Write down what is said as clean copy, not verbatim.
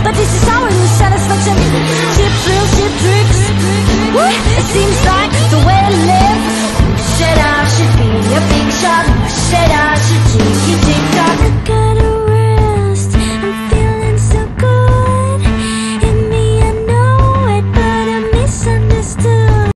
but this is our new satisfaction. Cheap thrills, cheap tricks. It seems like the way